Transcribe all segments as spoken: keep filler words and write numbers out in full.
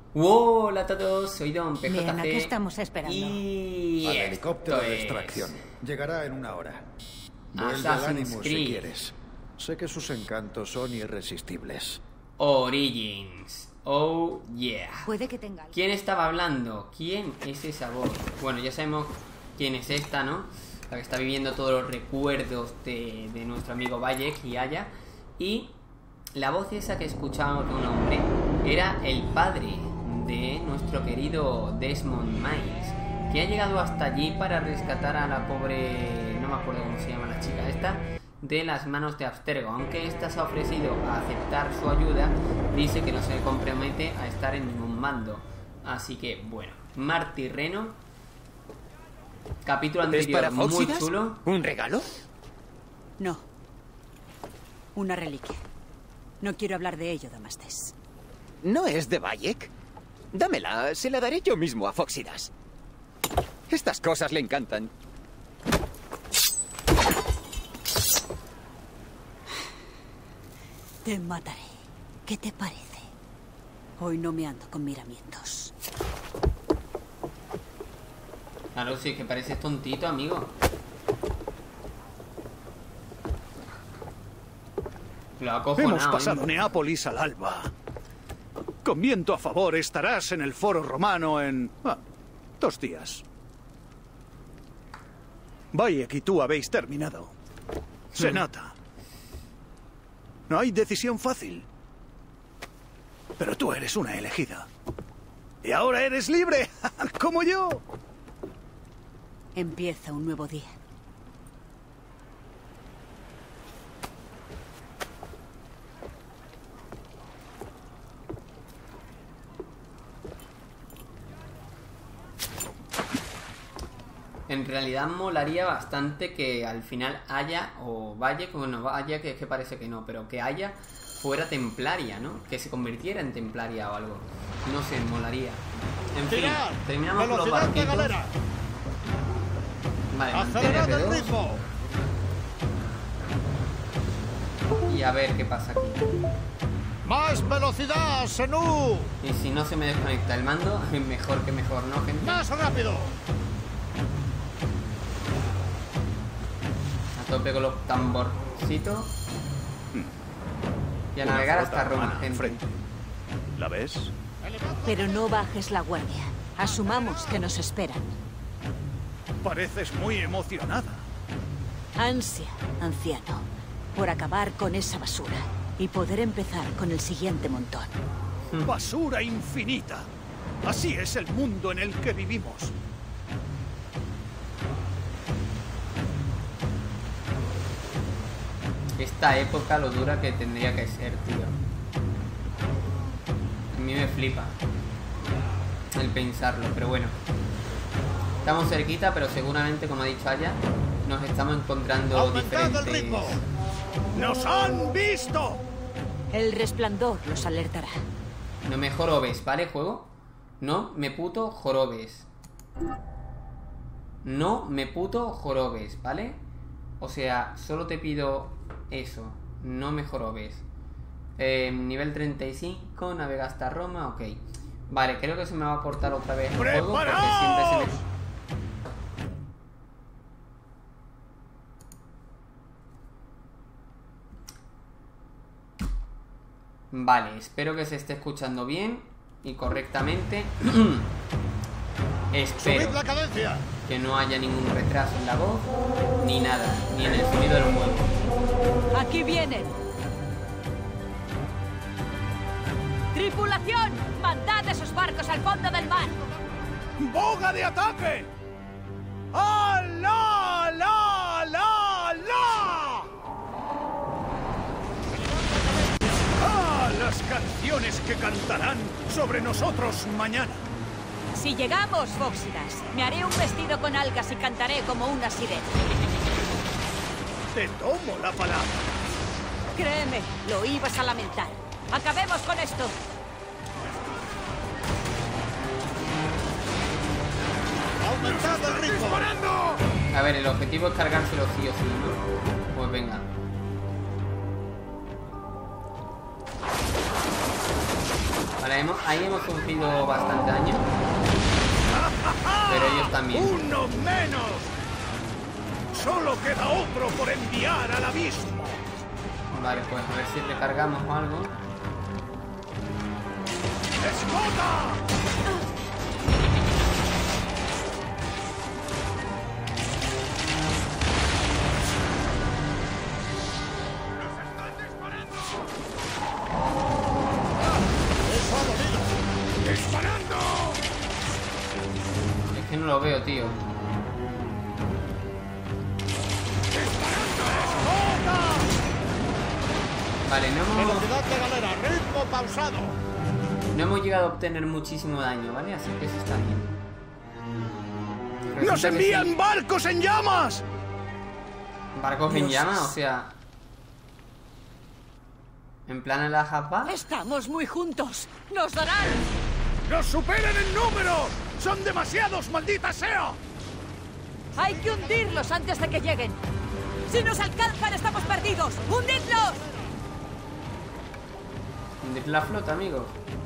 Hola a todos, soy Don P J C. Bien, ¿a qué estamos esperando? Y al helicóptero de es extracción. Llegará en una hora. Vuelve al Assassin's ánimo si Creed quieres. Sé que sus encantos son irresistibles. Origins. Oh yeah. Puede que tenga algo. ¿Quién estaba hablando? ¿Quién es esa voz? Bueno, ya sabemos quién es esta, ¿no? La que está viviendo todos los recuerdos de, de nuestro amigo Bayek y Aya. Y la voz esa que escuchábamos de un hombre era el padre de nuestro querido Desmond Miles, que ha llegado hasta allí para rescatar a la pobre, no me acuerdo cómo se llama la chica esta, de las manos de Abstergo. Aunque esta se ha ofrecido a aceptar su ayuda, dice que no se compromete a estar en ningún mando. Así que bueno, Marty Reno, capítulo anterior muy chulo. ¿Un regalo? No. Una reliquia. No quiero hablar de ello, Damastes. ¿No es de Bayek? Dámela, se la daré yo mismo a Foxidas. Estas cosas le encantan. Te mataré. ¿Qué te parece? Hoy no me ando con miramientos. Claro, sí, que pareces tontito, amigo. Lo ha cojonado. Hemos pasado ¿eh? Neápolis al alba. Con viento a favor estarás en el Foro Romano en... Ah, dos días. Bayek y tú habéis terminado. Se nota. No hay decisión fácil. Pero tú eres una elegida. Y ahora eres libre, como yo. Empieza un nuevo día. En realidad molaría bastante que al final Aya o Valle, bueno, Aya que es que parece que no, pero que Aya fuera templaria, ¿no? Que se convirtiera en templaria o algo. No sé, molaría. En fin, terminamos con los barquitos. Vale, mantén F dos. Y a ver qué pasa aquí. ¡Más velocidad, Senú! Y si no se me desconecta el mando, mejor que mejor, ¿no, gente? ¡Más rápido! A tope con los tamborcitos. Y a navegar hasta Roma, gente. ¿La ves? Pero no bajes la guardia. Asumamos que nos esperan. Pareces muy emocionada. Ansia, anciano, por acabar con esa basura y poder empezar con el siguiente montón. Basura infinita. Así es el mundo en el que vivimos. Esta época lo dura que tendría que ser, tío. A mí me flipa el pensarlo, pero bueno. Estamos cerquita, pero seguramente, como ha dicho Aya, nos estamos encontrando ¡Aumentando diferentes... el ritmo! ¡Nos han visto! El resplandor los alertará. No me jorobes, ¿vale, juego? No me puto jorobes. No me puto jorobes, ¿vale? O sea, solo te pido eso. No me jorobes. Eh, nivel treinta y cinco, navega hasta Roma, ok. Vale, creo que se me va a cortar otra vez el juego porque siempre se me... Vale, espero que se esté escuchando bien y correctamente. Espero la cadencia. que no haya ningún retraso en la voz, ni nada, ni en el sonido del juego. ¡Aquí vienen! ¡Tripulación! ¡Mandad esos barcos al fondo del mar! ¡Boga de ataque! ¡Alá, la, la, la! ¡Ah, las canciones que cantarán sobre nosotros mañana! Si llegamos, Foxidas, me haré un vestido con algas y cantaré como una sirena. Te tomo la palabra. Créeme, lo ibas a lamentar. ¡Acabemos con esto! ¡Aumentando el ritmo! A ver, el objetivo es cargárselo sí o sí, ¿no? Pues venga. Vale, hemos, ahí hemos sufrido bastante daño. Pero ellos también. ¡Uno menos! Solo queda otro por enviar al abismo. Vale, pues a ver si recargamos o algo. ¡Escota! ¡Disparando! Es que no lo veo, tío. Vale, no hemos, Velocidad de galera, ritmo pausado. no hemos llegado a obtener muchísimo daño, ¿vale? Así que eso está bien. ¡Nos Resulta que envían sí. barcos en llamas! ¿Barcos en Dios. llamas? O sea... ¿En plan en la japa? Estamos muy juntos. ¡Nos darán! ¡Nos superan en número! ¡Son demasiados, maldita sea! Hay que hundirlos antes de que lleguen. Si nos alcanzan, estamos perdidos. ¡Hundidlos! Hundir la flota, amigos.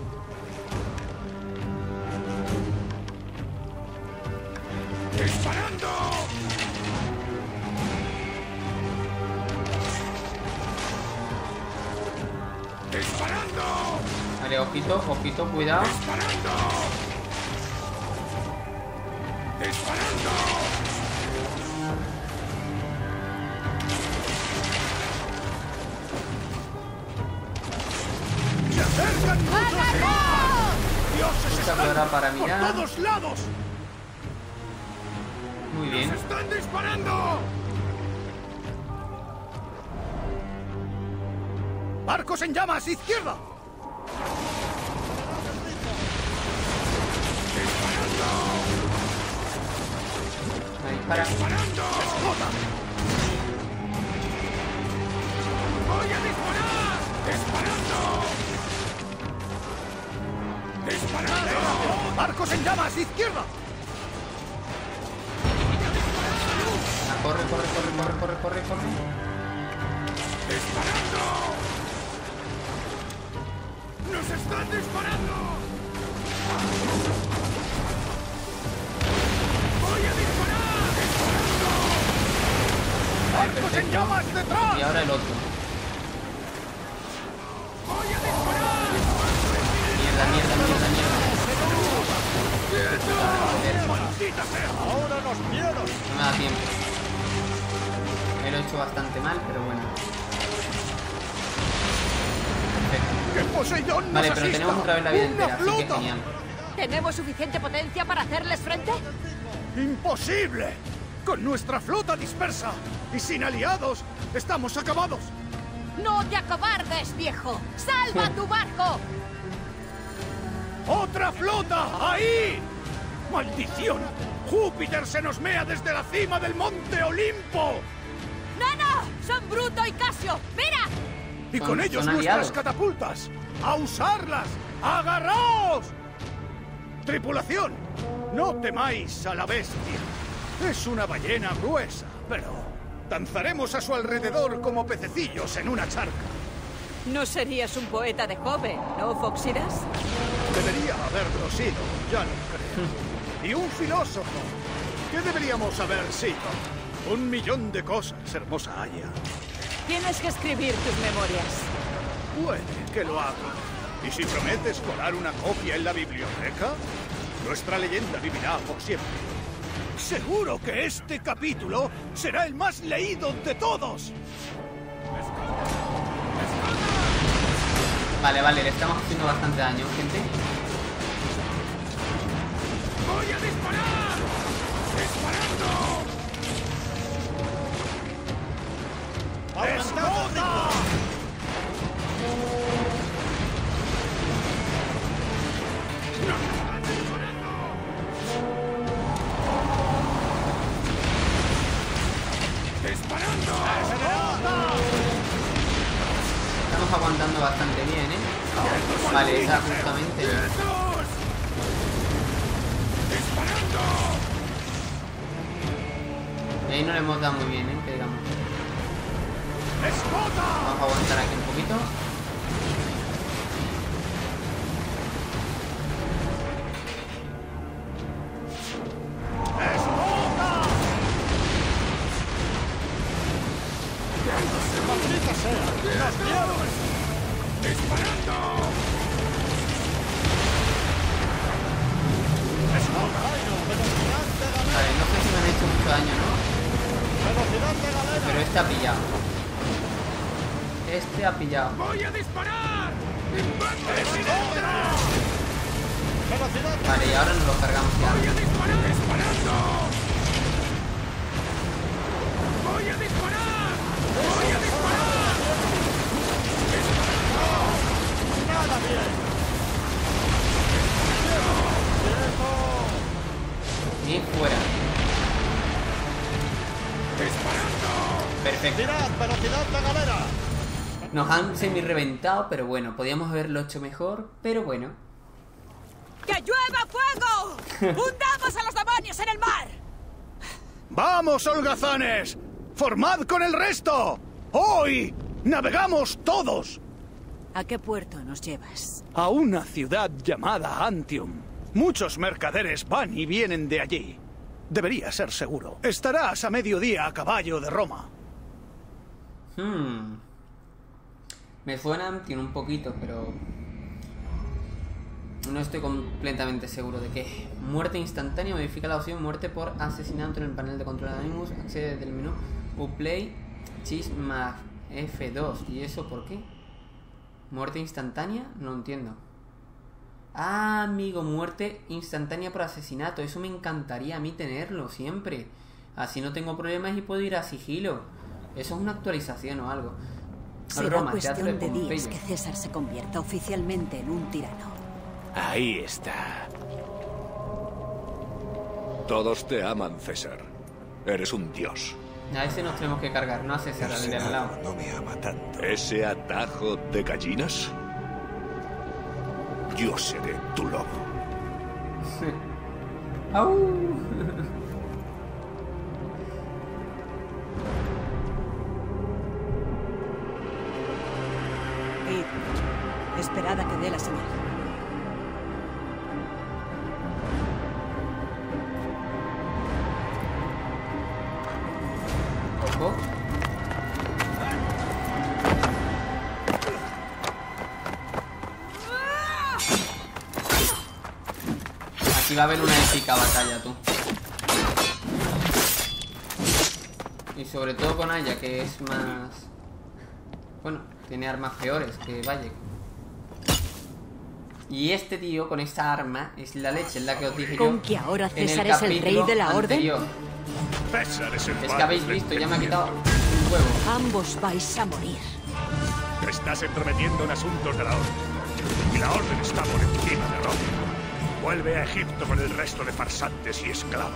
¡Disparando! ¡Disparando! Vale, ojito, ojito, cuidado. ¡Disparando! ¡Disparando! ¡Se acercan muchos! ¡Dioses Mucha están flora para por mirar. todos lados! Muy bien. ¡Nos están disparando! ¡Barcos en llamas! ¡Izquierda! Ahí para. ¡Disparando! ¡Escota! ¡Voy a disparar! ¡Disparando! ¡Disparando! ¡Barcos en llamas! ¡Izquierda! Ah, corre, corre, corre, corre, corre, corre, corre. ¡Disparando! ¡Nos están disparando! ¡Voy a disparar! ¡Disparando! ¡Barcos en llamas detrás! Y ahora el otro. ¡Voy a disparar! Mierda, mierda, mierda, mierda. Joder, ¡Maldita sea! Ahora los miedos. no me da tiempo. Me lo he hecho bastante mal, pero bueno. Perfecto. ¡Que Poseidón nos Vale, pero asista! tenemos otra vez la vida ¡Una entera, así que flota! genial. ¿Tenemos suficiente potencia para hacerles frente? ¡Imposible! Con nuestra flota dispersa y sin aliados, estamos acabados. ¡No te acobardes, viejo! ¡Salva tu barco! ¡Otra flota! ¡Ahí! ¡Maldición! ¡Júpiter se nos mea desde la cima del monte Olimpo! ¡No, no! ¡Son Bruto y Casio! ¡Mira! Y Son- con ellos son nuestras aliados. catapultas. ¡A usarlas! ¡Agarraos! Tripulación, no temáis a la bestia. Es una ballena gruesa, pero danzaremos a su alrededor como pececillos en una charca. No serías un poeta de joven, ¿no, Foxidas? Debería haberlo sido, ya lo creo. Y un filósofo. ¿Qué deberíamos haber sido? Un millón de cosas, hermosa Aya. Tienes que escribir tus memorias. Puede que lo haga. ¿Y si prometes colar una copia en la biblioteca? Nuestra leyenda vivirá por siempre. Seguro que este capítulo será el más leído de todos. Vale, vale, le estamos haciendo bastante daño, gente. ¡Voy a disparar! ¡Disparando! ¡Explota! ¡Disparando! Estamos aguantando bastante bien, ¿eh? Vale, esa justamente. ¡Disparando! Y ahí no le hemos dado muy bien, ¿eh? Que digamos. ¡Escota! Vamos a aguantar aquí un poquito. Este ha pillado. Este ha pillado. ¡Voy a disparar! Vale, y ahora nos lo cargamos ya. ¡Voy a disparar! ¡Disparando! ¡Voy a disparar! ¡Voy a disparar! ¡Nada bien! Y fuera. ¡Disparando! Perfecto. ¡Tirad, velocidad de galera! Nos han semi-reventado, pero bueno, podíamos haberlo hecho mejor, pero bueno. ¡Que llueva fuego! ¡Hundamos a los demonios en el mar! ¡Vamos, holgazanes! ¡Formad con el resto! ¡Hoy navegamos todos! ¿A qué puerto nos llevas? A una ciudad llamada Antium. Muchos mercaderes van y vienen de allí. Debería ser seguro. Estarás a mediodía a caballo de Roma. Hmm. Me suena, tiene un poquito, pero no estoy completamente seguro de qué. Muerte instantánea, modifica la opción muerte por asesinato en el panel de control de Animus. Accede desde el menú Uplay Chisma F dos. ¿Y eso por qué? ¿Muerte instantánea? No entiendo. Ah, amigo, muerte instantánea por asesinato. Eso me encantaría a mí tenerlo siempre. Así no tengo problemas y puedo ir a sigilo. Eso es una actualización o algo. Será Roma, cuestión Teatro de días Pompeyo. que César se convierta oficialmente en un tirano. Ahí está. Todos te aman, César. Eres un dios. A ese nos tenemos que cargar, no a César, al de al lado. No me ama tanto. ¿Ese atajo de gallinas? Yo seré tu lobo. ¡Au! Y esperad a que dé la señal. Ojo. Aquí va a haber una épica batalla, tú. Y sobre todo con Aya, que es más... Bueno, tiene armas peores que Valle. Y este tío con esta arma es la leche, es la que os dije yo. ¿Con que ahora en César es el rey capítulo de la orden? anterior. César es el Es que habéis padre visto, del ya me ha quitado imperio. un huevo. Ambos vais a morir. Te estás entrometiendo en asuntos de la orden. Y la orden está por encima de Roma. Vuelve a Egipto con el resto de farsantes y esclavos.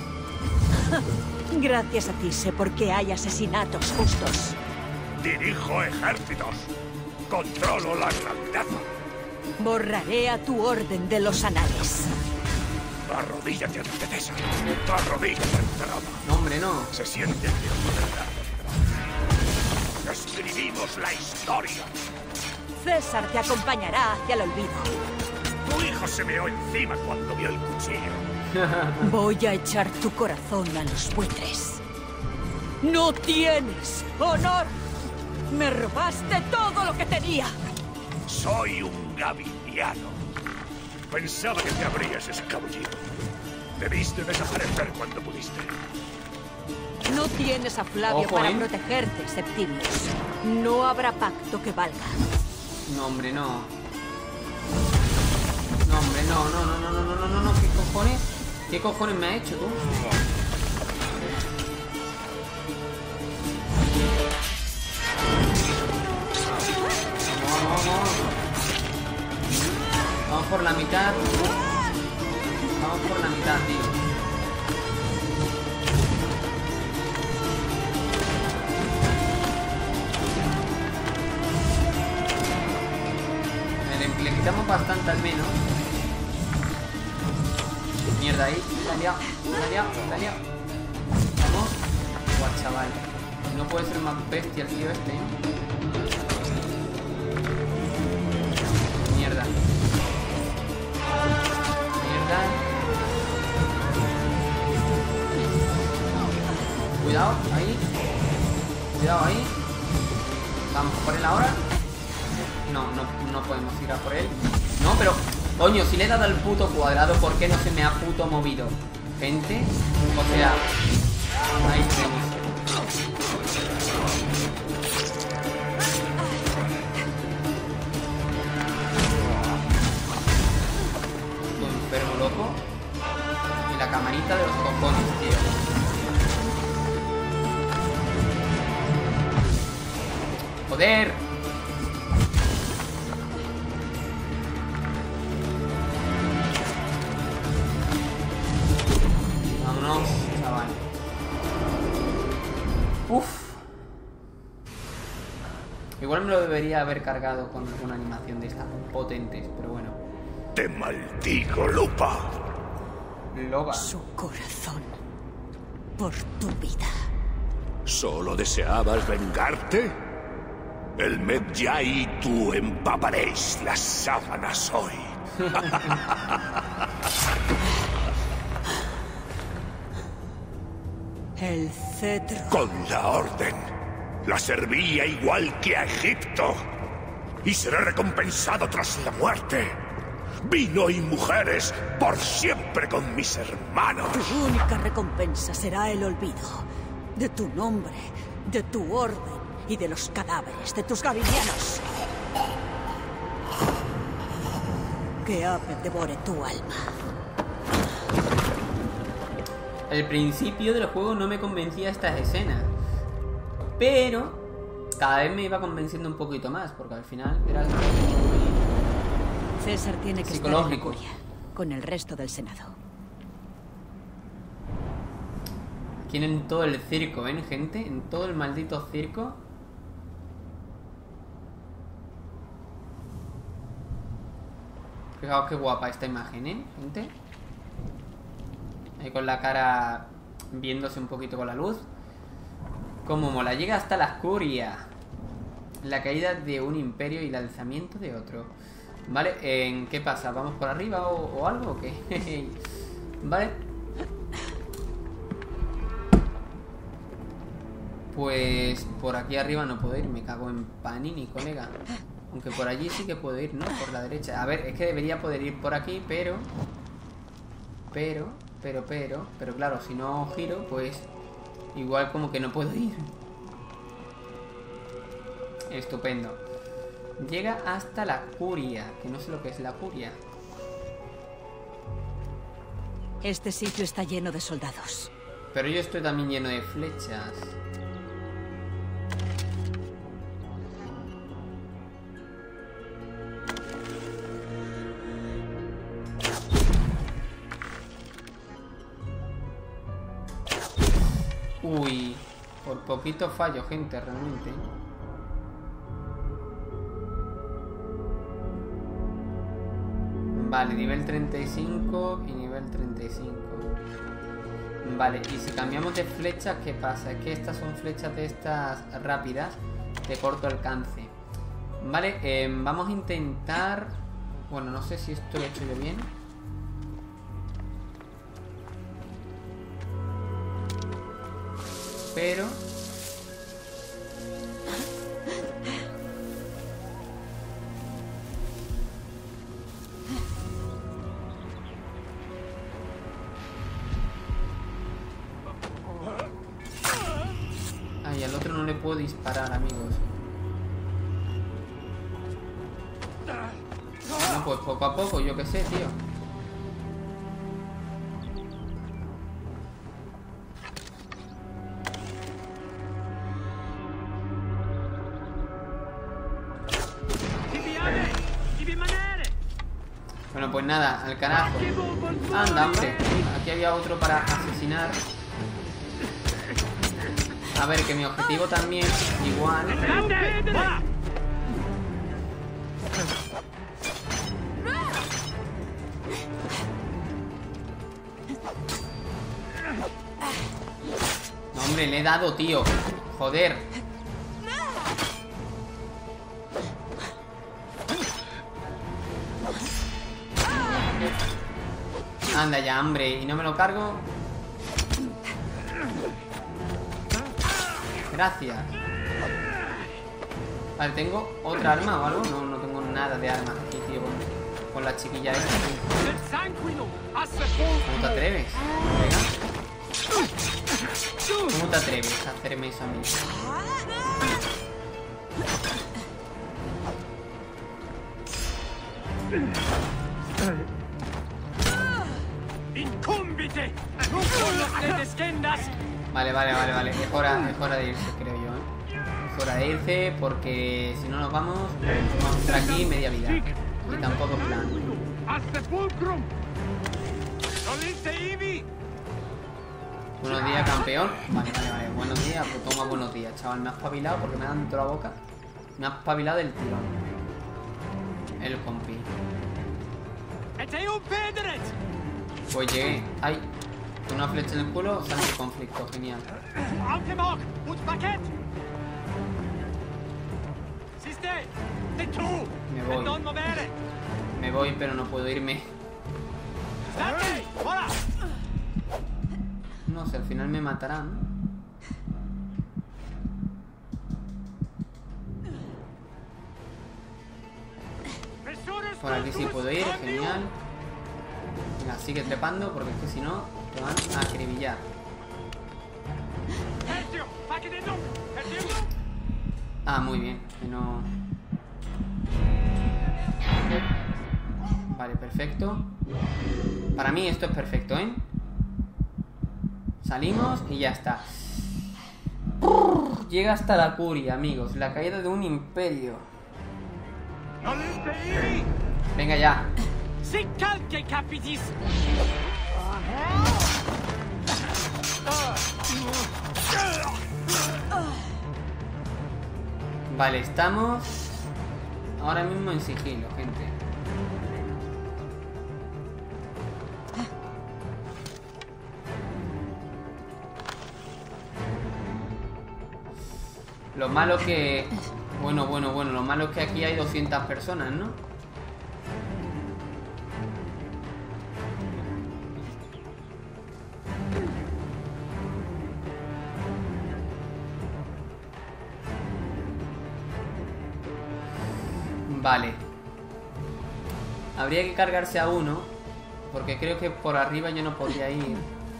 Gracias a ti sé por qué hay asesinatos justos. Dirijo ejércitos. Controlo la grandeza. Borraré a tu orden de los anales. Arrodíllate ante César. Arrodíllate ante Roma. No, hombre, no. Se siente el Dios de verdad. Escribimos la historia. César te acompañará hacia el olvido. Tu hijo se meó encima cuando vio el cuchillo. Voy a echar tu corazón a los buitres. ¡No tienes honor! ¡Me robaste todo lo que tenía! Soy un gaviniano. Pensaba que te habrías escabullido. Debiste desaparecer cuando pudiste. No tienes a Flavio Ojo, para ¿eh? protegerte, Septimius. No habrá pacto que valga. No, hombre, no. No, hombre, no, no, no, no, no, no, no, no. ¿Qué cojones? ¿Qué cojones me ha hecho tú? Vamos, vamos. Vamos por la mitad. Vamos por la mitad, tío. Le, le quitamos bastante al menos. Mierda ahí. La ha liado, la ha liado, la ha liado. Vamos. Guau, chaval. No puede ser más bestia el tío este, ¿eh? Mierda. Mierda. Cuidado, ahí. Cuidado ahí. Vamos a por él ahora. No, no, no podemos ir a por él. No, pero... Coño, si le he dado al puto cuadrado, ¿por qué no se me ha puto movido? Gente. O sea... Ahí tenemos. camarita de los cojones, tío. ¡Joder! Vámonos, chaval. Uf. Igual me lo debería haber cargado con una animación de estas potentes, pero bueno. Te maldigo, Lupa. Loba. Su corazón. Por tu vida. ¿Solo deseabas vengarte? El Medjay y tú empaparéis las sábanas hoy. El cetro. Con la orden. La servía igual que a Egipto. Y seré recompensado tras la muerte. Vino y mujeres por siempre con mis hermanos. Tu única recompensa será el olvido de tu nombre, de tu orden y de los cadáveres de tus gavidianos. Que Apep devore tu alma. Al principio del juego no me convencía estas escenas, pero cada vez me iba convenciendo un poquito más, porque al final era algo muy César tiene que estar en la psicológico. curia, con el resto del Senado. Aquí en todo el circo, ¿ven, gente? En todo el maldito circo. Fijaos qué guapa esta imagen, ¿eh, gente? Ahí con la cara viéndose un poquito con la luz. Como mola, llega hasta la curia. La caída de un imperio y el alzamiento de otro. Vale, ¿en qué pasa? ¿Vamos por arriba o, o algo o qué? Vale. Pues por aquí arriba no puedo ir, me cago en panini, colega. Aunque por allí sí que puedo ir, ¿no? Por la derecha. A ver, es que debería poder ir por aquí, pero... Pero, pero, pero... Pero claro, si no giro, pues... Igual como que no puedo ir. Estupendo. Llega hasta la curia, que no sé lo que es la curia. Este sitio está lleno de soldados. Pero yo estoy también lleno de flechas. Uy, por poquito fallo, gente, realmente. Vale, nivel treinta y cinco y nivel treinta y cinco. Vale, y si cambiamos de flechas, ¿qué pasa? Es que estas son flechas de estas rápidas de corto alcance. Vale, eh, vamos a intentar... Bueno, no sé si esto lo he hecho yo bien. Pero... Ay, al otro no le puedo disparar, amigos. Bueno, pues poco a poco, yo qué sé, tío. Bueno, pues nada, al carajo. Anda, hombre. Aquí había otro para asesinar. A ver, que mi objetivo también, igual. No, hombre, le he dado, tío. Joder. Anda ya, hombre. ¿Y no me lo cargo? Gracias. Vale, ¿tengo otra arma o algo? No, no tengo nada de armas aquí, tío. Con, con la chiquilla esta. ¿Cómo te atreves? Venga. ¿Cómo te atreves a hacerme eso a mí? Vale, vale, vale, vale. Es hora, es hora de irse, creo yo, ¿eh? Es hora de irse porque si no nos vamos, vamos a estar aquí media vida. Y tampoco es plan. Buenos días, campeón. Vale, vale, vale. Buenos días, pues toma buenos días, chaval. Me has espabilado porque me dan toda la boca. Me has espabilado del tirón. El compi. Pues llegué. Ay. Con una flecha en el culo sale el conflicto. Genial. Me voy. Me voy, pero no puedo irme. No sé, al final me matarán. Por aquí sí puedo ir, genial. Venga, sigue trepando porque es que si no te van a acribillar. Ah, muy bien, que no... Vale, perfecto. Para mí esto es perfecto, ¿eh? Salimos y ya está. Llega hasta la curia, amigos. La caída de un imperio. Venga ya. Vale, estamos ahora mismo en sigilo, gente. Lo malo que... Bueno, bueno, bueno. Lo malo es que aquí hay doscientas personas, ¿no? Vale. Habría que cargarse a uno, porque creo que por arriba yo no podía ir.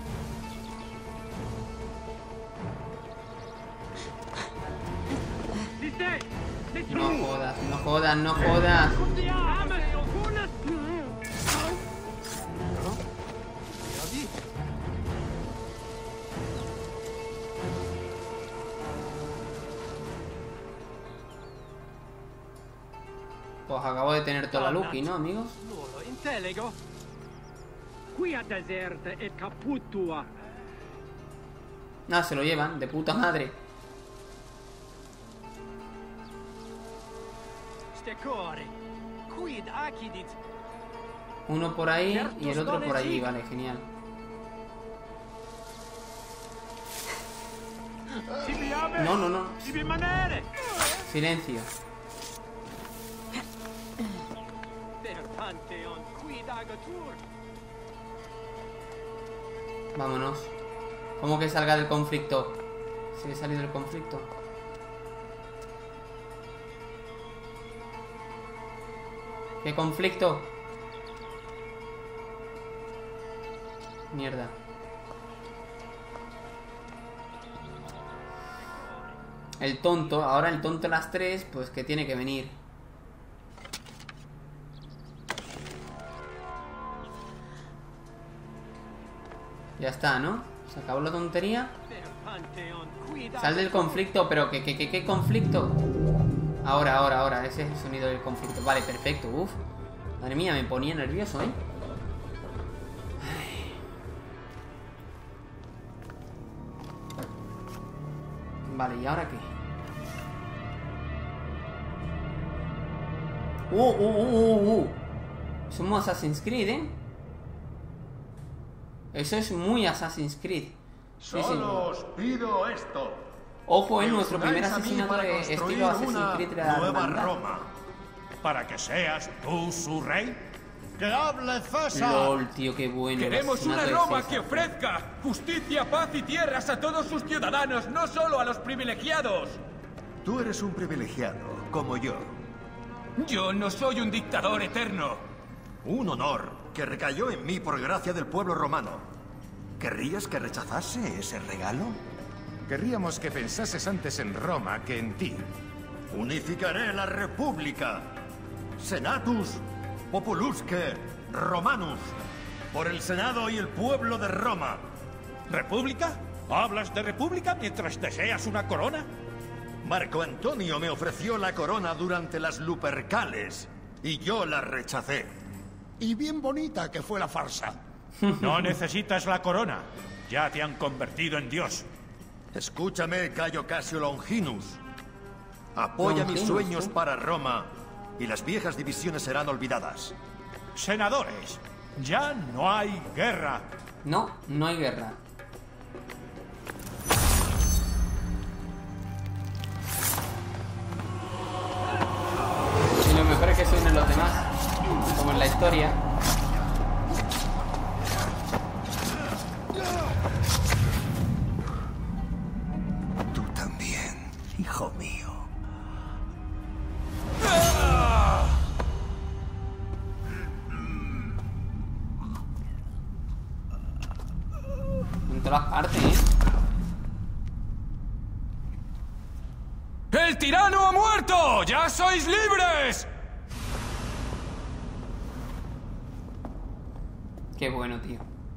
No jodas, no jodas, no jodas. Pues acabo de tener toda la Lucky, ¿no, amigos? Ah, se lo llevan, de puta madre. Uno por ahí y el otro por allí, vale, genial. No, no, no. Silencio. Vámonos. ¿Cómo que salga del conflicto? ¿Se ha salido del conflicto? ¿Qué conflicto? Mierda. El tonto, ahora el tonto a las tres, pues que tiene que venir. Ya está, ¿no? Se acabó la tontería. Sal del conflicto, pero ¿qué, qué, qué, qué conflicto? Ahora, ahora, ahora, ese es el sonido del conflicto. Vale, perfecto, uff. Madre mía, me ponía nervioso, ¿eh? Ay. Vale, ¿y ahora qué? Uh, uh, uh, uh, uh. Somos Assassin's Creed, ¿eh? Eso es muy Assassin's Creed. Sí, Solo sí. os pido esto. Ojo, es Que os nuestro unáis primer a mí asesinato para de construir estilo Assassin's una Creed de la nueva hermandad. Roma. Para que seas tú su rey. ¡Que hable César! LOL, tío, qué bueno. el Queremos una asesinato de Roma César. que ofrezca justicia, paz y tierras a todos sus ciudadanos, no solo a los privilegiados. Tú eres un privilegiado, como yo. Yo no soy un dictador eterno. Un honor que recayó en mí por gracia del pueblo romano. ¿Querrías que rechazase ese regalo? Querríamos que pensases antes en Roma que en ti. Unificaré la República. Senatus Populusque Romanus. por el Senado y el pueblo de Roma. ¿República? ¿Hablas de república mientras deseas una corona? Marco Antonio me ofreció la corona durante las Lupercales y yo la rechacé. Y bien bonita que fue la farsa. No necesitas la corona. Ya te han convertido en Dios. Escúchame, Cayo Casio Longinus. Apoya mis sueños para Roma y las viejas divisiones serán olvidadas. Senadores, ya no hay guerra. No, no hay guerra. Y lo mejor es que suenen los demás, como en la historia. Tú también, hijo mío. En todas partes, ¿eh? ¡El tirano ha muerto! ¡Ya sois libres! Qué bueno, tío.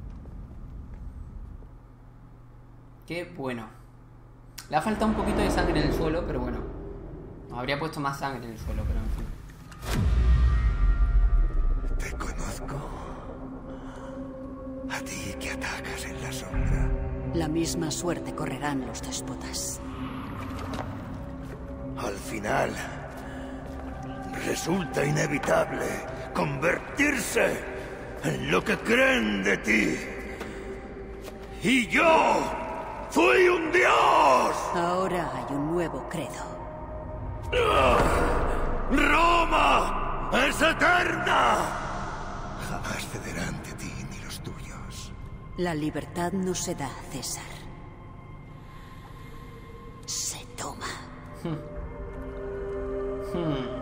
Qué bueno. Le ha faltado un poquito de sangre en el suelo, pero bueno. Habría puesto más sangre en el suelo, pero en fin. Te conozco. A ti que atacas en la sombra. La misma suerte correrán los déspotas. Al final, resulta inevitable convertirse en lo que creen de ti. Y yo fui un dios. Ahora hay un nuevo credo. ¡Roma es eterna! Jamás cederá ante ti ni los tuyos. La libertad no se da, César. Se toma. Hmm. Hmm.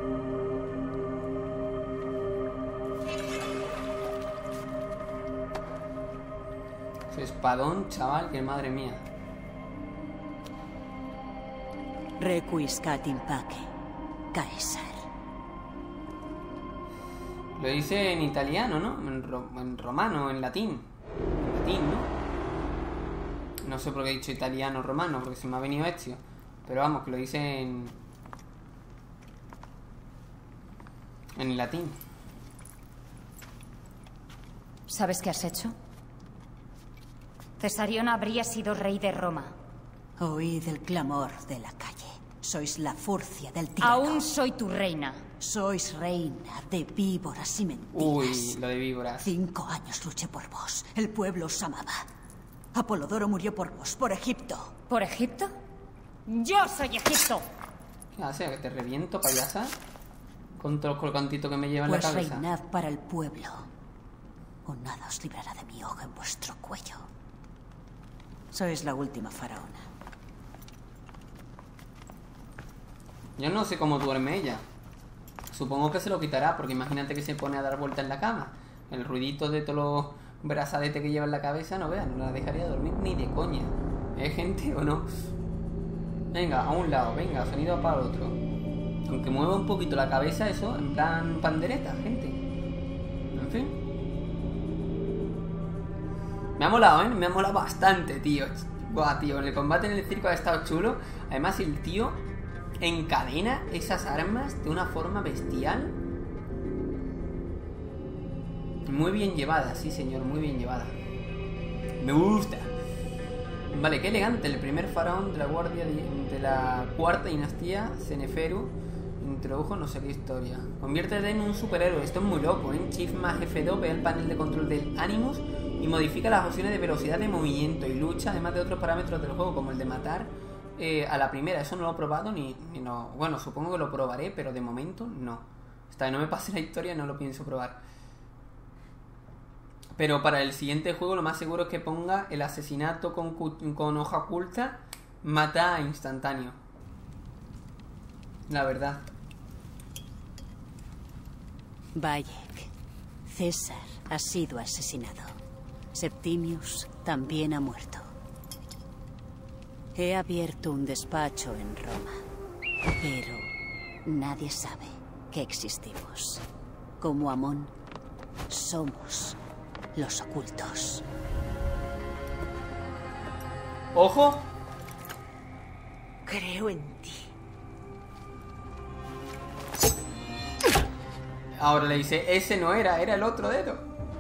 Su espadón, chaval, que madre mía. Requiescat in pace, Caesar. Lo dice en italiano, ¿no? En, ro en romano, en latín. En latín, ¿no? No sé por qué he dicho italiano o romano, porque se me ha venido Ezio. Pero vamos, que lo dice en... en latín. ¿Sabes qué has hecho? Cesarión habría sido rey de Roma. Oíd el clamor de la calle. Sois la furcia del tirano. Aún soy tu reina. Sois reina de víboras y mentiras. Uy, lo de víboras. Cinco años luché por vos. El pueblo os amaba. Apolodoro murió por vos, por Egipto. ¿Por Egipto? ¡Yo soy Egipto! ¿Qué hace? ¿Que te reviento, payasa? Con todo el colgantito que me lleva en pues la cabeza. Reinad para el pueblo, o nada os librará de mi hoja en vuestro cuello. Sois la última faraona. Yo no sé cómo duerme ella. Supongo que se lo quitará, porque imagínate que se pone a dar vuelta en la cama. El ruidito de todos los brazadetes que lleva en la cabeza, no vean, no la dejaría dormir ni de coña. ¿Eh, gente, o no? Venga, a un lado, venga, sonido para el otro. Aunque mueva un poquito la cabeza, eso, en plan pandereta, gente. En fin. Me ha molado, ¿eh? Me ha molado bastante, tío. Buah, tío, en el combate en el circo ha estado chulo. Además, el tío encadena esas armas de una forma bestial. Muy bien llevada, sí señor, muy bien llevada. Me gusta. Vale, qué elegante. El primer faraón de la guardia de, de la cuarta dinastía, Seneferu, introdujo no sé qué historia. Conviértete en un superhéroe. Esto es muy loco, ¿eh? Shift más F dos, ve el panel de control del Animus y modifica las opciones de velocidad de movimiento y lucha, además de otros parámetros del juego, como el de matar eh, a la primera. Eso no lo he probado ni, ni no. Bueno, supongo que lo probaré, pero de momento no. Hasta que no me pase la historia no lo pienso probar. Pero para el siguiente juego lo más seguro es que ponga el asesinato con, con hoja oculta, mata instantáneo. La verdad. Bayek, César ha sido asesinado. Septimius también ha muerto. He abierto un despacho en Roma, pero nadie sabe que existimos. Como Amón, somos los ocultos. ¡Ojo! Creo en ti. Ahora le dice, ese no era, era el otro dedo.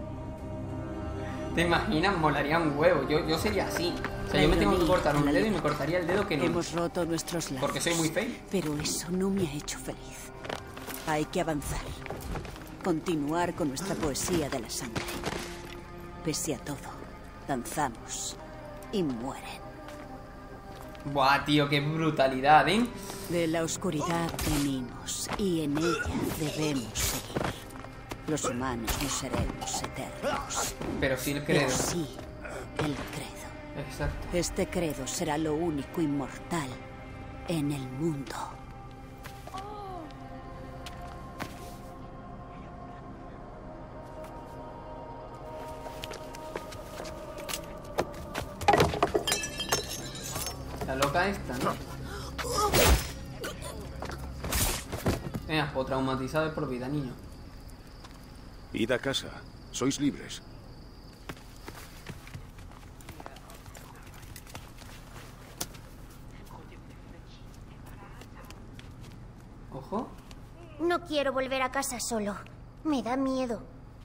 ¿Te imaginas? Molaría un huevo. Yo, yo sería así. O sea, yo me tengo que cortar un dedo y me cortaría el dedo que no. Hemos roto nuestros lazos. Porque soy muy feo. Pero eso no me ha hecho feliz. Hay que avanzar. Continuar con nuestra poesía de la sangre. Pese a todo, danzamos y mueren. Buah, tío, qué brutalidad, ¿eh? De la oscuridad venimos y en ella debemos seguir. Los humanos no seremos eternos. Pero sí el credo. Pero sí el credo. Exacto. Este credo será lo único inmortal en el mundo. La loca esta, ¿no? Venga, pues traumatizado de por vida, niño. Id a casa. Sois libres. Ojo. No quiero volver a casa solo. Me da miedo.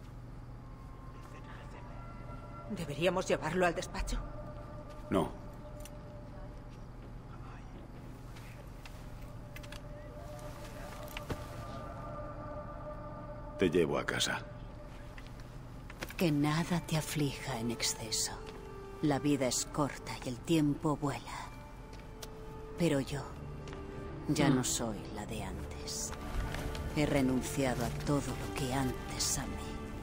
¿Deberíamos llevarlo al despacho? No. Te llevo a casa. Que nada te aflija en exceso. La vida es corta y el tiempo vuela. Pero yo ya no soy la de antes. He renunciado a todo lo que antes amé.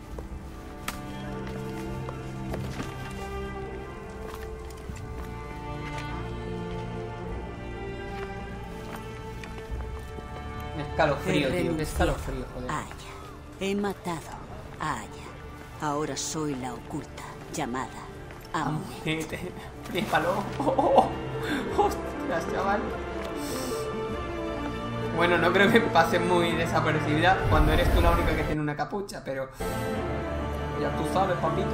Escalofrío, tío, qué escalofrío, joder. Aya. He matado a Aya. Ahora soy la oculta, llamada Amulet. Flipalo. Oh, oh, oh. Ostras, chaval. Bueno, no creo que pase muy desapercibida cuando eres tú la única que tiene una capucha, pero ya tú sabes, papito.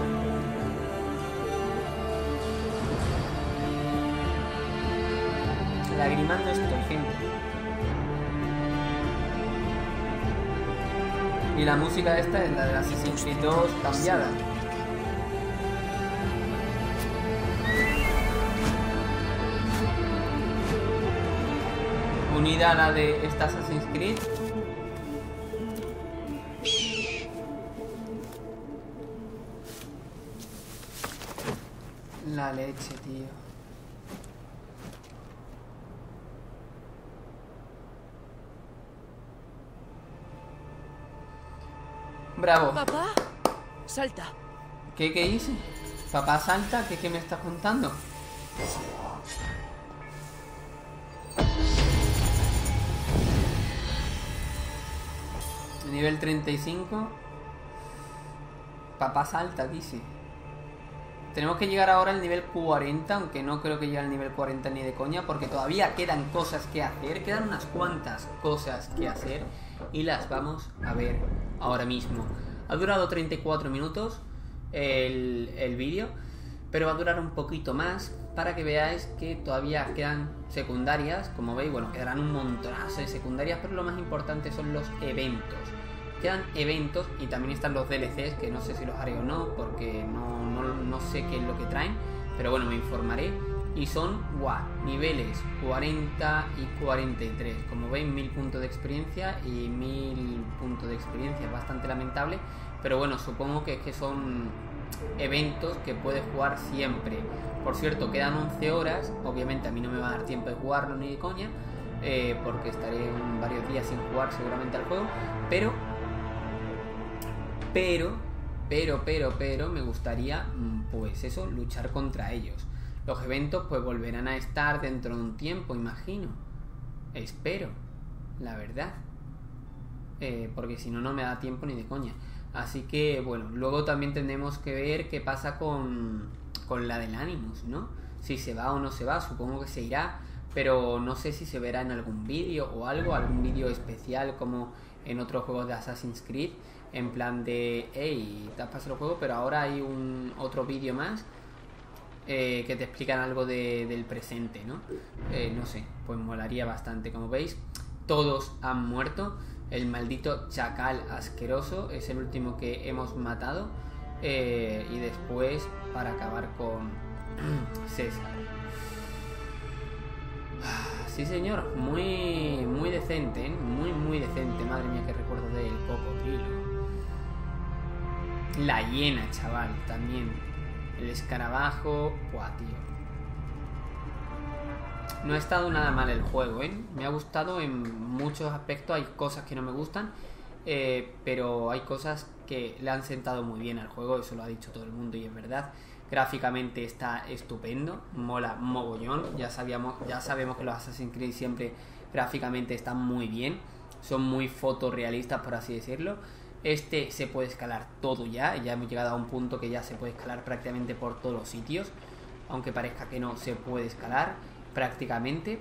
Lagrimando estoy, gente. Y la música esta es la de Assassin's Creed dos cambiada. Unida a la de esta Assassin's Creed. La leche, tío. Bravo. Papá, salta. ¿Qué, qué hice? Papá salta, ¿qué, qué me estás contando? Nivel treinta y cinco. Papá salta, dice. Tenemos que llegar ahora al nivel cuarenta, aunque no creo que llegue al nivel cuarenta ni de coña, porque todavía quedan cosas que hacer, quedan unas cuantas cosas que hacer y las vamos a ver ahora mismo. Ha durado treinta y cuatro minutos el, el vídeo, pero va a durar un poquito más para que veáis que todavía quedan secundarias. Como veis, bueno, quedarán un montonazo de secundarias, pero lo más importante son los eventos. Quedan eventos y también están los D L Cs, que no sé si los haré o no, porque no, no, no sé qué es lo que traen, pero bueno, me informaré. Y son, guau, niveles cuarenta y cuarenta y tres. Como veis, mil puntos de experiencia y mil puntos de experiencia. Es bastante lamentable, pero bueno, supongo que es que son eventos que puedes jugar siempre. Por cierto, quedan once horas. Obviamente a mí no me va a dar tiempo de jugarlo ni de coña, eh, porque estaré un, varios días sin jugar seguramente al juego. Pero, pero, pero, pero, pero, me gustaría, pues eso, luchar contra ellos. Los eventos pues volverán a estar dentro de un tiempo, imagino. Espero, la verdad. Eh, porque si no, no me da tiempo ni de coña. Así que, bueno, luego también tendremos que ver qué pasa con, con la del Animus, ¿no? Si se va o no se va, supongo que se irá. Pero no sé si se verá en algún vídeo o algo, algún vídeo especial como en otros juegos de Assassin's Creed, en plan de, hey, te has pasado el juego, pero ahora hay un otro vídeo más eh, que te explican algo de, del presente, ¿no? Eh, no sé, pues molaría bastante. Como veis, todos han muerto. El maldito chacal asqueroso es el último que hemos matado. Eh, y después, para acabar con César. Sí, señor, muy muy decente, ¿eh? Muy, muy decente. Madre mía, que recuerdo del cocodrilo. La hiena, chaval, también. El escarabajo. Buah, tío. No ha estado nada mal el juego, ¿eh? Me ha gustado en muchos aspectos. Hay cosas que no me gustan, eh, pero hay cosas que le han sentado muy bien al juego. Eso lo ha dicho todo el mundo y es verdad. Gráficamente está estupendo, mola mogollón. Ya sabíamos, ya sabemos que los Assassin's Creed siempre gráficamente están muy bien, son muy fotorrealistas, por así decirlo. Este se puede escalar todo ya, ya hemos llegado a un punto que ya se puede escalar prácticamente por todos los sitios, aunque parezca que no, se puede escalar prácticamente.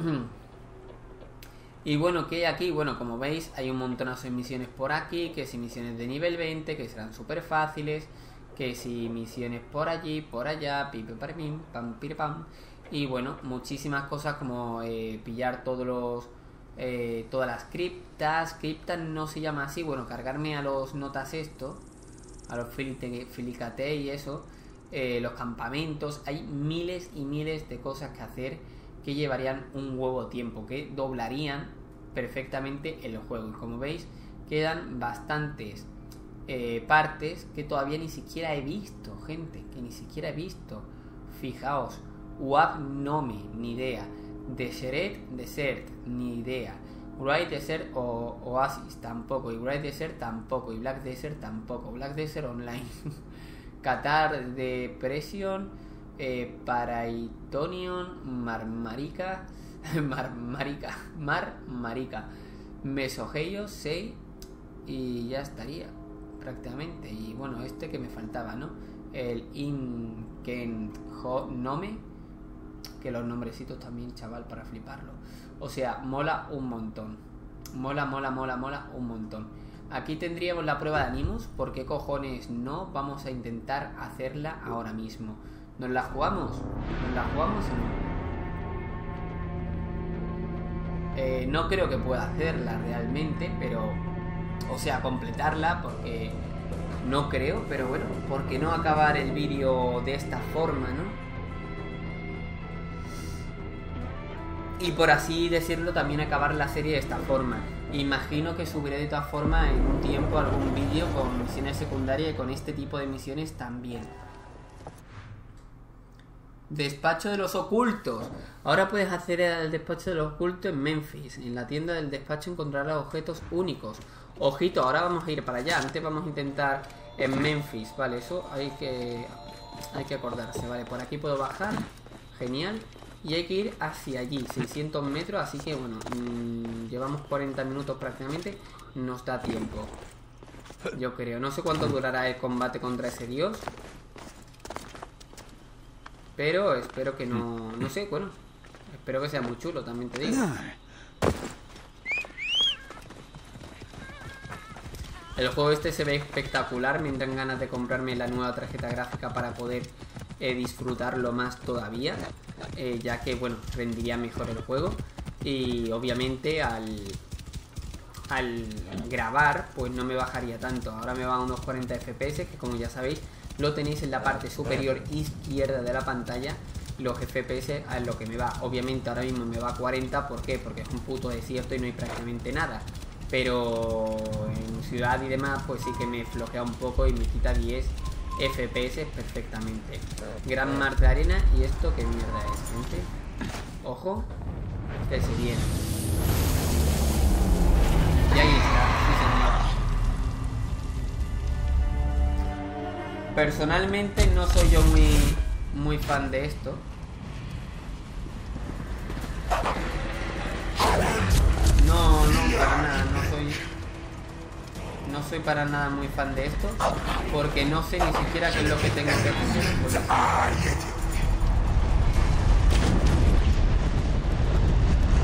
Y bueno, ¿qué hay aquí? Bueno, como veis, hay un montonazo de misiones por aquí, que si misiones de nivel veinte, que serán súper fáciles, que si misiones por allí, por allá, pipi pam, pam, pam. Y bueno, muchísimas cosas como eh, pillar todos los eh, todas las criptas. Criptas no se llama así. Bueno, cargarme a los notas esto, a los filicate y eso, eh, los campamentos. Hay miles y miles de cosas que hacer que llevarían un huevo tiempo, que doblarían perfectamente el juego. Y como veis, quedan bastantes Eh, partes que todavía ni siquiera he visto, gente, que ni siquiera he visto. Fijaos, Uab Nome, ni idea. Deseret, Desert, ni idea. Great Desert o Oasis, tampoco. Y Great Desert, tampoco. Y Black Desert, tampoco. Black Desert Online. Qatar Depression, eh, Paraitonion, Marmarica, Marmarica, Marmarica, Mesogeio, Sei, y ya estaría prácticamente. Y bueno, este que me faltaba, ¿no? El Inkenhonome, que los nombrecitos también, chaval, para fliparlo. O sea, mola un montón. Mola, mola, mola, mola un montón. Aquí tendríamos la prueba de Animus. ¿Por qué cojones no? Vamos a intentar hacerla ahora mismo. ¿Nos la jugamos? ¿Nos la jugamos o no? Eh, no creo que pueda hacerla realmente, pero... O sea, completarla, porque no creo, pero bueno, ¿por qué no acabar el vídeo de esta forma, no? Y por así decirlo, también acabar la serie de esta forma. Imagino que subiré de todas formas en un tiempo algún vídeo con misiones secundarias y con este tipo de misiones también. Despacho de los ocultos. Ahora puedes hacer el despacho de los ocultos en Memphis. En la tienda del despacho encontrarás objetos únicos. Ojito, ahora vamos a ir para allá. Antes vamos a intentar en Memphis. Vale, eso hay que hay que acordarse. Vale, por aquí puedo bajar. Genial. Y hay que ir hacia allí, seiscientos metros. Así que bueno, mmm, llevamos cuarenta minutos prácticamente. Nos da tiempo, yo creo. No sé cuánto durará el combate contra ese dios, pero espero que no... No sé, bueno, espero que sea muy chulo, también te digo. El juego este se ve espectacular. Me dan ganas de comprarme la nueva tarjeta gráfica para poder eh, disfrutarlo más todavía, eh, ya que, bueno, rendiría mejor el juego. Y obviamente al, al grabar, pues no me bajaría tanto. Ahora me va a unos cuarenta F P S, que como ya sabéis, lo tenéis en la parte superior izquierda de la pantalla. Los F P S a lo que me va. Obviamente ahora mismo me va a cuarenta. ¿Por qué? Porque es un puto desierto y no hay prácticamente nada. Pero en ciudad y demás, pues sí que me flojea un poco y me quita diez F P S perfectamente. Gran mar de arena. ¿Y esto qué mierda es, gente? Ojo, que se viene. Y ahí está, sí señor. Personalmente no soy yo muy, muy fan de esto. No, no, para nada, no soy No soy para nada muy fan de esto, porque no sé ni siquiera qué es lo que tengo que hacer.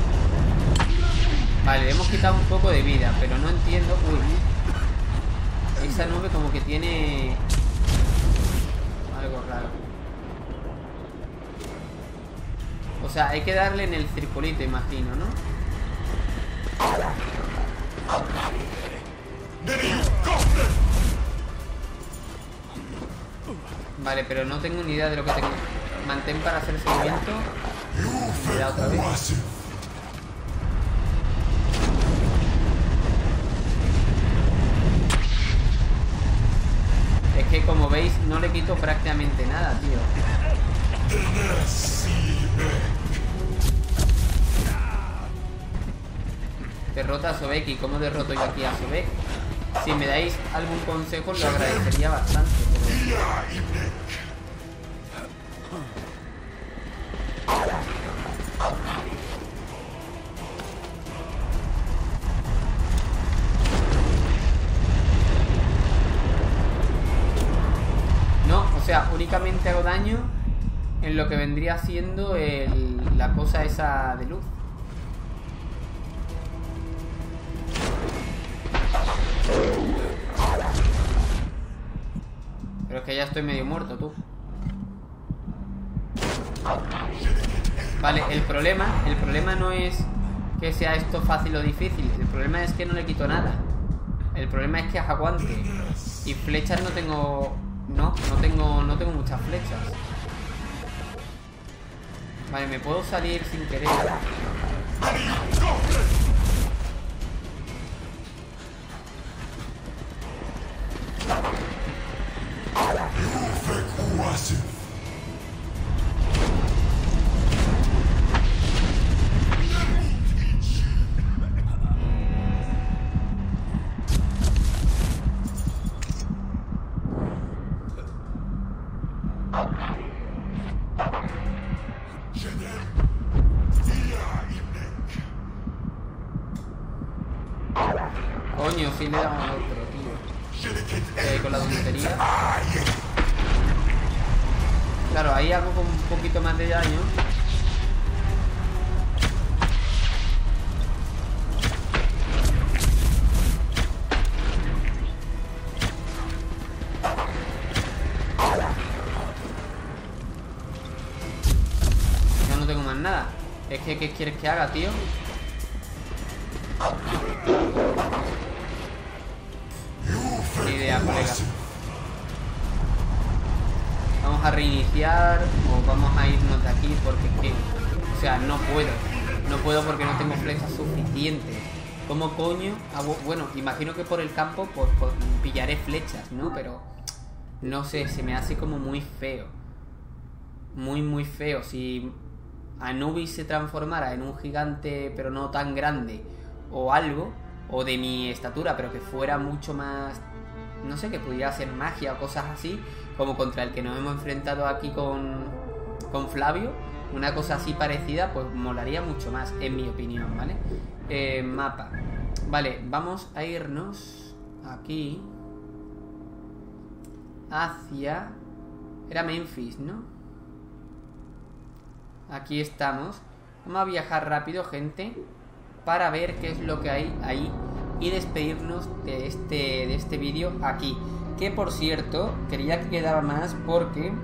Vale, le hemos quitado un poco de vida, pero no entiendo. Uy. esa nube como que tiene algo raro. O sea, hay que darle en el circulito, imagino, ¿no? Vale, pero no tengo ni idea de lo que tengo. Mantén para hacer seguimiento. Mira otra vez. Es que como veis no le quito prácticamente nada, tío. Derrota a Sobek. ¿Y cómo derroto yo aquí a Sobek? Si me dais algún consejo lo agradecería bastante, pero... No, o sea, únicamente hago daño en lo que vendría siendo el, la cosa esa de luz. Pero es que ya estoy medio muerto, tú. Vale, el problema El problema no es que sea esto fácil o difícil. El problema es que no le quito nada. El problema es que aguante. Y flechas no tengo... No, no tengo, no tengo muchas flechas. Vale, me puedo salir sin querer. Coño, sí le damos al otro, tío. Eh, con la tontería. Claro, ahí hago con un poquito más de daño. Ya no tengo más nada. Es que, ¿qué quieres que haga, tío? Ni idea, colega. Vamos a reiniciar o vamos a irnos de aquí porque es que, o sea, no puedo. No puedo porque no tengo flechas suficientes. ¿Cómo coño hago? Bueno, imagino que por el campo pues, pues, pillaré flechas, ¿no? Pero no sé, se me hace como muy feo. Muy, muy feo. Si Anubis se transformara en un gigante pero no tan grande o algo, o de mi estatura, pero que fuera mucho más, no sé, que pudiera hacer magia o cosas así, como contra el que nos hemos enfrentado aquí con, con Flavio, una cosa así parecida, pues molaría mucho más, en mi opinión, ¿vale? Eh, mapa. Vale, vamos a irnos aquí hacia... Era Memphis, ¿no? Aquí estamos. Vamos a viajar rápido, gente, para ver qué es lo que hay ahí y despedirnos de este, de este vídeo aquí. Que por cierto, quería que quedara más porque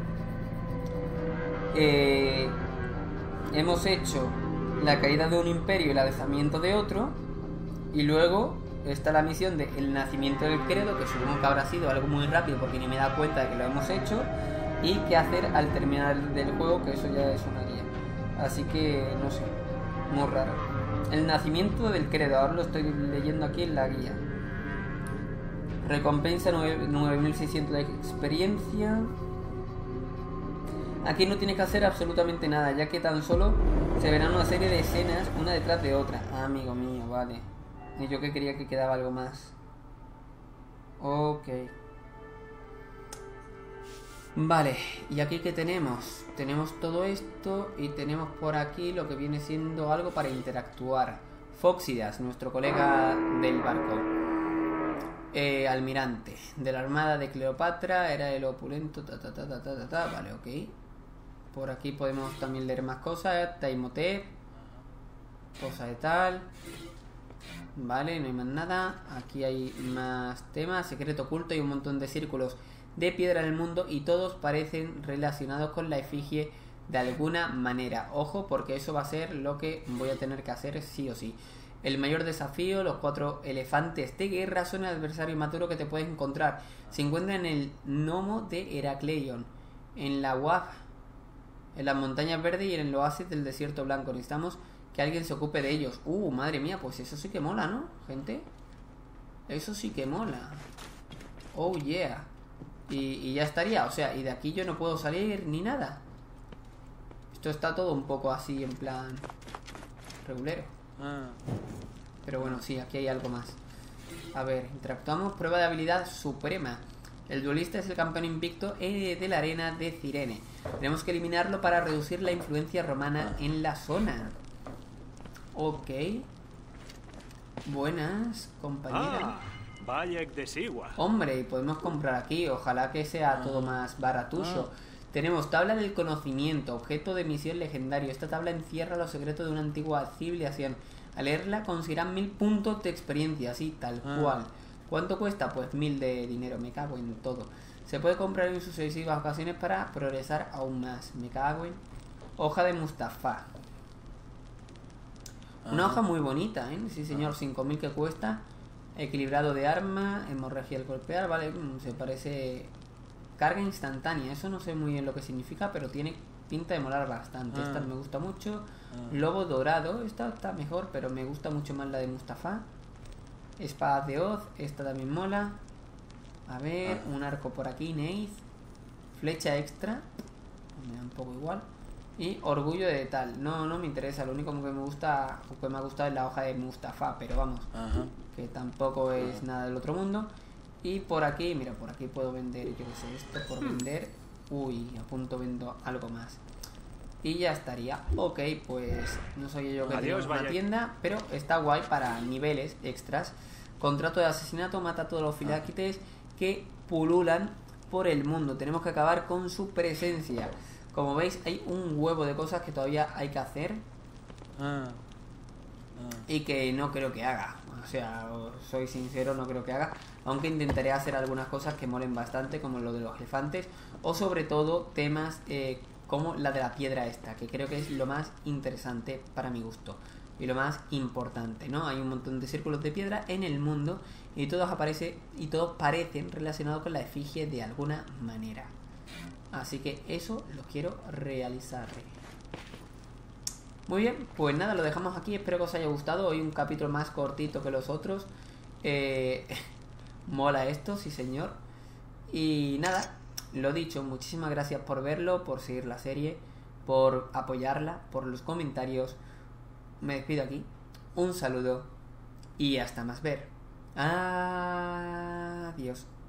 eh, hemos hecho la caída de un imperio y el alzamiento de otro, y luego está la misión de el nacimiento del credo, que supongo que habrá sido algo muy rápido porque ni me he dado cuenta de que lo hemos hecho, y qué hacer al terminar del juego, que eso ya es una guía. Así que no sé, muy raro. El nacimiento del credo, ahora lo estoy leyendo aquí en la guía. Recompensa nueve mil seiscientos de experiencia. Aquí no tienes que hacer absolutamente nada, ya que tan solo se verán una serie de escenas una detrás de otra. Ah, amigo mío, vale. Y yo que quería que quedaba algo más. Ok. Vale, y aquí ¿qué tenemos? Tenemos todo esto y tenemos por aquí lo que viene siendo algo para interactuar. Fóxidas, nuestro colega del barco. Eh, almirante de la armada de Cleopatra, era el opulento, ta ta ta ta ta ta, ta. Vale, ok. Por aquí podemos también leer más cosas. Taimotep, cosa de tal. Vale, no hay más nada. Aquí hay más temas. Secreto oculto. Hay un montón de círculos de piedra en el mundo y todos parecen relacionados con la efigie de alguna manera. Ojo, porque eso va a ser lo que voy a tener que hacer sí o sí. El mayor desafío, los cuatro elefantes de guerra son el adversario más duro que te puedes encontrar. Se encuentran en el gnomo de Heracleion, en la U A F, en las montañas verdes y en el oasis del desierto blanco. Necesitamos que alguien se ocupe de ellos. Uh, madre mía, pues eso sí que mola, ¿no, gente? Eso sí que mola. Oh, yeah. Y, y ya estaría, o sea, y de aquí yo no puedo salir ni nada. Esto está todo un poco así, en plan regulero. Ah. Pero bueno, sí, aquí hay algo más. A ver, interactuamos. Prueba de habilidad suprema. El duelista es el campeón invicto eh, de la arena de Cirene. Tenemos que eliminarlo para reducir la influencia romana en la zona. Ok. Buenas, compañera. Ah, Bayek de Sigua. Hombre, podemos comprar aquí. Ojalá que sea todo más baratucho. Ah. Tenemos tabla del conocimiento, objeto de misión legendario. Esta tabla encierra los secretos de una antigua civilización. Al leerla conseguirán mil puntos de experiencia, así, tal ah. cual. ¿Cuánto cuesta? Pues mil de dinero. Me cago en todo. Se puede comprar en sucesivas ocasiones para progresar aún más. Me cago en... Hoja de Mustafa. Una hoja muy bonita, ¿eh? Sí, señor. cinco mil que cuesta. Equilibrado de arma. Hemorragia al golpear. Vale, se parece... Carga instantánea. Eso no sé muy bien lo que significa, pero tiene pinta de molar bastante. Esta me gusta mucho. Lobo dorado. Esta está mejor, pero me gusta mucho más la de Mustafa. Espada de Oz. Esta también mola. A ver, un arco por aquí. Neith. Flecha extra. Me da un poco igual. Y orgullo de tal. No, no me interesa. Lo único que me gusta, o que me ha gustado es la hoja de Mustafa. Pero vamos, Ajá. que tampoco es Ajá. nada del otro mundo. Y por aquí, mira, por aquí puedo vender, yo qué sé, esto por vender. Uy, a punto vendo algo más. Y ya estaría. Ok, pues no soy yo que tengo una tienda, pero está guay para niveles extras. Contrato de asesinato, mata a todos los filáquites que pululan por el mundo. Tenemos que acabar con su presencia. Como veis, hay un huevo de cosas que todavía hay que hacer. Ah. Ah. Y que no creo que haga. O sea, soy sincero, no creo que haga. Aunque intentaré hacer algunas cosas que molen bastante, como lo de los elefantes. O sobre todo temas eh, como la de la piedra esta, que creo que es lo más interesante para mi gusto. Y lo más importante, ¿no? Hay un montón de círculos de piedra en el mundo. Y todos aparecen, y todos parecen relacionados con la efigie de alguna manera. Así que eso lo quiero realizar. Muy bien, pues nada, lo dejamos aquí. Espero que os haya gustado. Hoy un capítulo más cortito que los otros. Eh, mola esto, sí señor. Y nada, lo dicho, muchísimas gracias por verlo, por seguir la serie, por apoyarla, por los comentarios. Me despido aquí. Un saludo y hasta más ver. Adiós.